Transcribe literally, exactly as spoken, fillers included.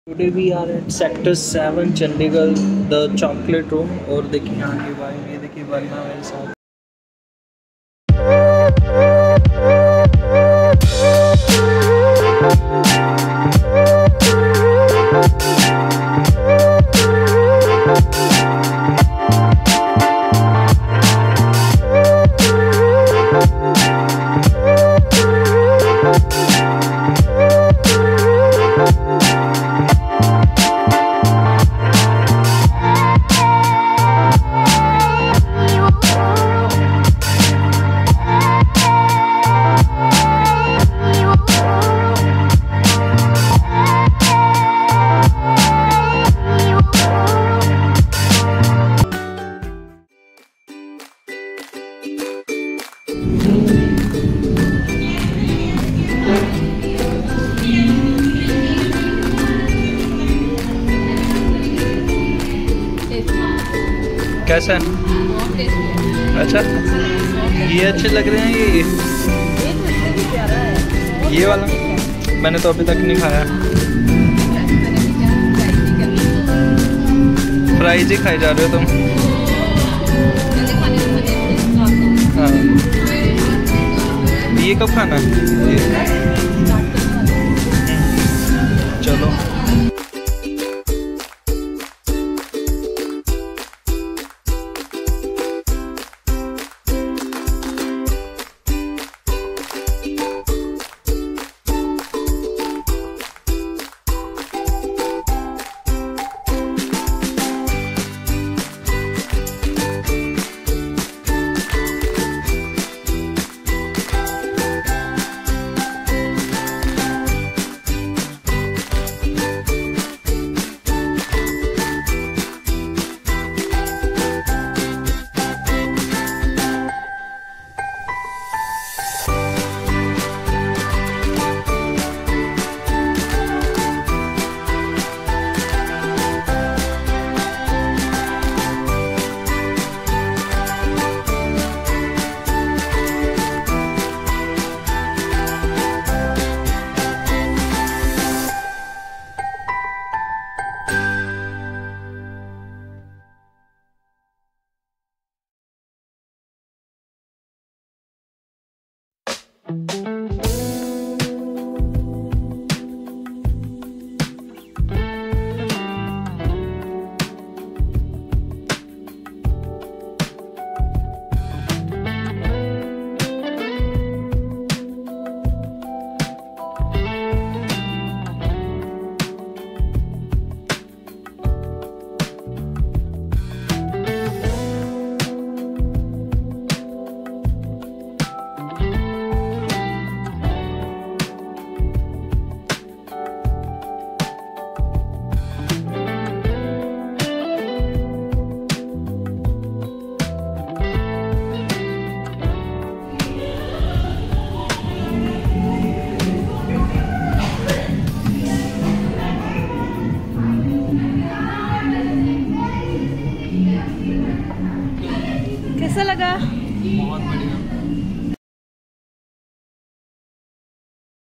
Today we are at sector seven Chandigarh the chocolate room. और देखिए यहाँ की वाइब, ये देखिए वरना मेरे साथ। कैसा है? अच्छा, ये अच्छे लग रहे हैं। ये ये वाला मैंने तो अभी तक नहीं खाया। फ्राइज ही खाई जा रहे हो तुम? हाँ, ये कब खाना है? चलो। कैसा लगा? बहुत बढ़िया।